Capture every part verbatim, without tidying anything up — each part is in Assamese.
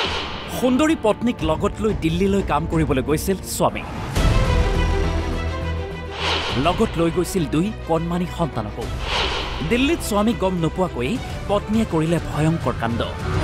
সুন্দৰী পত্নীক লগত লৈ দিল্লীলৈ কাম কৰিবলৈ গৈছিল স্বামী লগত লৈ গৈছিল দুই কণমানি সন্তানকো দিল্লীত স্বামী গম নোপোৱাকৈ পত্নীয়ে কৰিলে ভয়ংকৰ কাণ্ড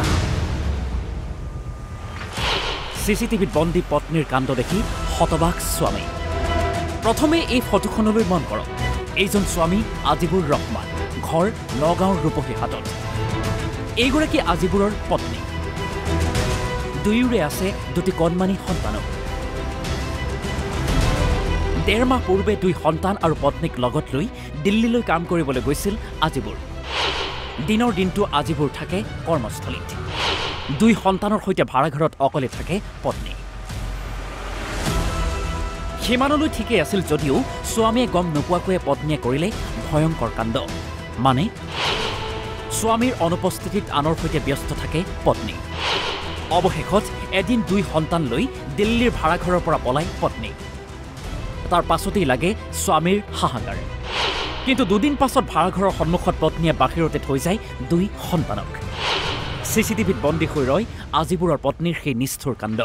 চিচিটিভিত বন্দী পত্নীৰ কাণ্ড দেখি হতবাক স্বামী প্ৰথমে এই ফটোখনলৈ মন কৰক এইজন স্বামী আজিবুৰ ৰহমান ঘৰ নগাঁৱৰ ৰূপহী হাটত এইগৰাকী আজিবুৰৰ পত্নী দুয়োৰে আছে দুটি কণমানি সন্তানক ডেৰ মাহ পূৰ্বে দুই সন্তান আৰু পত্নীক লগত লৈ দিল্লীলৈ কাম কৰিবলৈ গৈছিল আজিবুৰ দিনৰ দিনটো আজিবুৰ থাকে কৰ্মস্থলীত দুই সন্তানৰ সৈতে ভাড়াঘৰত অকলে থাকে পত্নী সিমানলৈ ঠিকেই আছিল যদিও স্বামীয়ে গম নোপোৱাকৈয়ে পত্নীয়ে কৰিলে ভয়ংকৰ কাণ্ড মানে স্বামীৰ অনুপস্থিতিত আনৰ সৈতে ব্যস্ত থাকে পত্নী অৱশেষত এদিন দুই সন্তান লৈ দিল্লীৰ ভাড়াঘৰৰ পৰা পলাই পত্নী তাৰ পাছতেই লাগে স্বামীৰ হাহাকাৰ কিন্তু দুদিন পাছত ভাড়াঘৰৰ সন্মুখত পত্নীয়ে বাহিৰতে থৈ যায় দুই সন্তানক চিচিটিভিত বন্দী হৈ ৰয় আজিবুৰৰ পত্নীৰ সেই নিষ্ঠুৰ কাণ্ড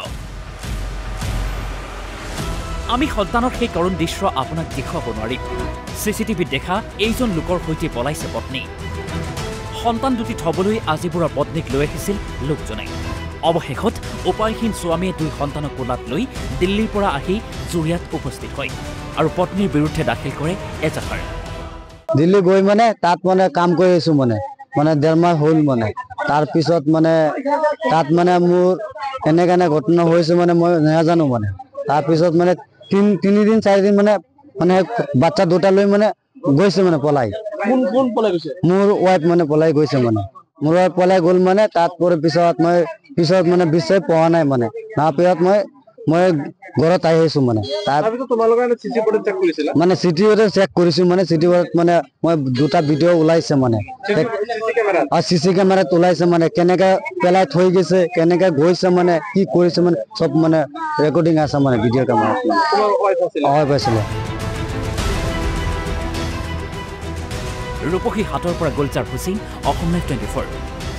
আমি সন্তানৰ সেই কৰুণ দৃশ্য আপোনাক দেখুৱাব নোৱাৰিম চিচিটিভিত দেখা এইজন লোকৰ সৈতে পলাইছে পত্নী সন্তান দুটি থবলৈ আজিবুৰৰ পত্নীক লৈ আহিছিল লোকজনে অৱশেষত উপায়হীন স্বামীয়ে দুই সন্তানক কোলাত লৈ দিল্লীৰ পৰা আহি জুৰিয়াত উপস্থিত হয় আৰু পত্নীৰ বিৰুদ্ধে দাখিল কৰে এজাহাৰ দিল্লী গৈ মানে তাত মানে কাম কৰি আছো মানে মানে ডেৰ মাহ হ'ল মানে তাৰ পিছত মানে তাত মানে মোৰ এনে কেনে ঘটনা হৈছে মানে মই নাজানো মানে তাৰ পিছত মানে তিন তিনিদিন চাৰিদিন মানে মানে বাচ্চা দুটা লৈ মানে গৈছে মানে পলাই কোন কোন পলাই গৈছে মোৰ ৱাইফ মানে পলাই গৈছে মানে মোৰ ৱাইফ পলাই গ'ল মানে তাত পৰে পিছত মই পিছত মানে বিচাৰি পোৱা নাই মানে তাৰ পিছত মই মই ঘৰত আহি আছো মানে তাৰপিছত তোমালোকে চিচি ফুটেজ চেক কৰিছিলা মানে চিটি ফুটেজ চেক কৰিছো মানে চিটি ফুটেজ মানে মই দুটা ভিডিঅ' ওলাইছে মানে আৰু চিচি কেমেৰাত ওলাইছে মানে কেনেকে পেলাই থৈ গৈছে কেনেকে গৈছে মানে কি কৰিছে মানে চব মানে ৰেকৰ্ডিং আছে মানে ভিডিঅ' কেমেৰাত হয় পাইছিলে ৰূপহী হাটৰ পৰা Gulzar Hussain Asom live twenty four